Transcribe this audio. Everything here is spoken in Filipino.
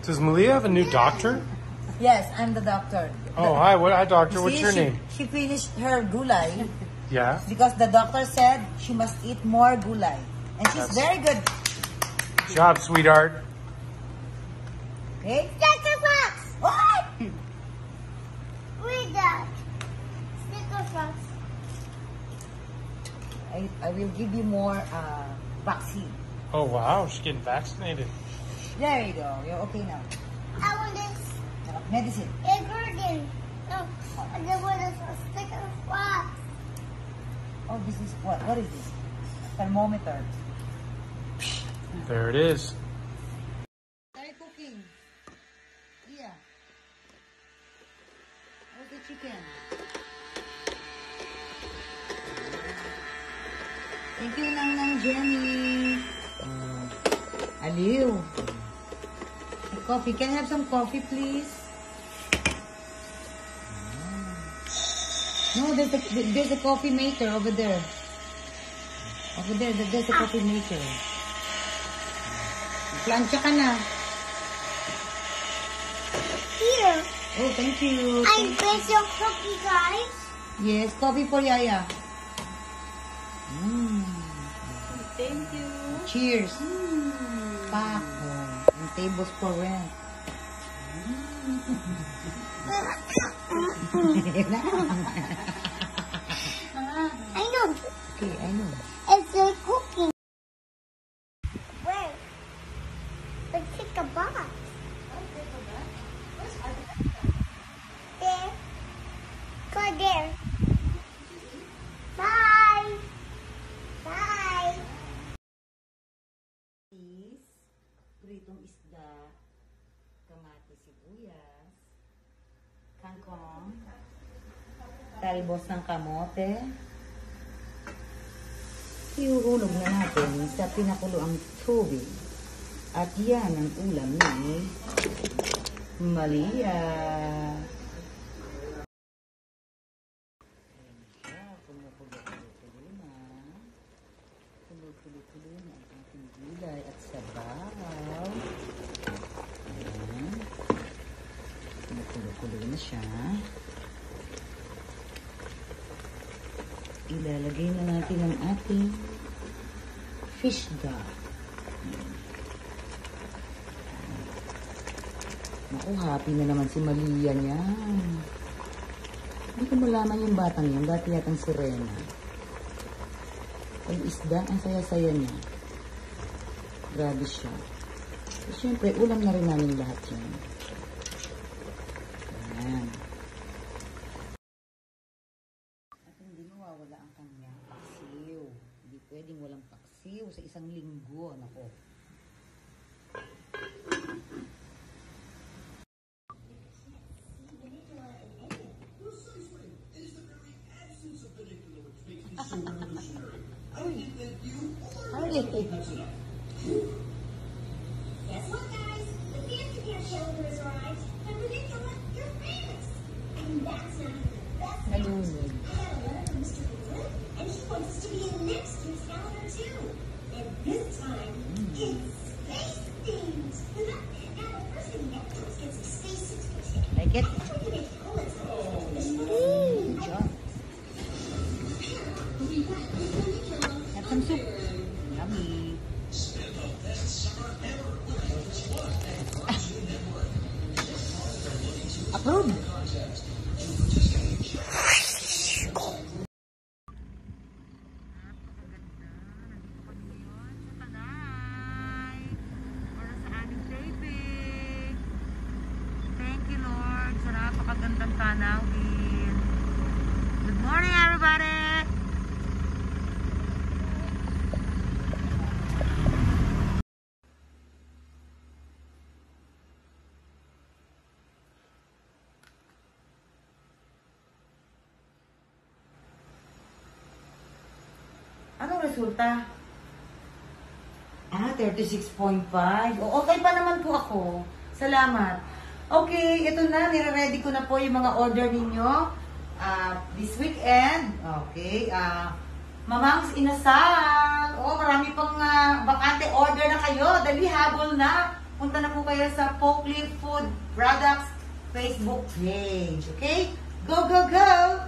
Does Malia have a new doctor? Yes, I'm the doctor. Oh, hi. Hi, doctor. What's your name? She finished her gulay. Yeah? Because the doctor said she must eat more gulay. And she's very good. Good job, sweetheart. Okay? Sticker box! What? Read that. Sticker box. I will give you more vaccine. Oh, wow. She's getting vaccinated. There you go. You're okay now. I want this. Medicine. A garden. No. I just want a sticker box. Oh, this is what? What is this? A thermometer. There it is. Try cooking. Yeah. How's the chicken? Thank you, Nang Jenny. Aliw. Coffee. Can I have some coffee, please? No, there's a coffee maker over there. Over there, there's a coffee maker. Plancha ka na. Here. Oh, thank you. I made some cookie, guys. Yes, coffee for Yaya. Thank you. Cheers. Pak. And tables for rent. I know. Okay, I know. It's a cookie. Where? The sticker box. There. Go there. Bye. Bye. Pritong isda, kamatis, sibuyas, kangkong, talbos ng kamote. Iuhulog na natin sa pinakuloang tubig. At yan ang ulam ni Malia. Tulo-tulo na ang ating gulay at sabaw. Ayan. Tulo-tulo na siya. Ilalagay na natin ang ating fish dough. Naku, happy na naman si Malia niya. Hindi ko malaman yung batang yan. Dati yatang si Rena. Ang isda, ang saya-saya niya. Grabe siya. So, siyempre, ulam na rin namin lahat yan. Ayan. At hindi mawawala ang kanyang paksiw. Hindi pwedeng walang paksiw sa isang linggo. Nako. Guess what, guys? The fancy camp calendar has arrived, and we're going to let your famous. And that's not even the best. I got a letter from Mr. Gulay, and he wants us to be in next year's calendar too. And this time, it's space themed. Now the first thing we have to do is get some spacesuits for today. Like it? We can make helmets for this. Good job. Have some soup. Yummy. Approved. Thank you, Lord, sa napakagandang tanawin. Good morning, everybody! Anong resulta? 36.5. Okay pa naman po ako. Salamat. Okay, ito na. Nire-ready ko na po yung mga order ninyo. This weekend. Okay. Mamang's inasal. Marami pang bakante order na kayo. Dali, habol na. punta na po kayo sa Pokwang Food Products Facebook page. Okay? Go, go, go!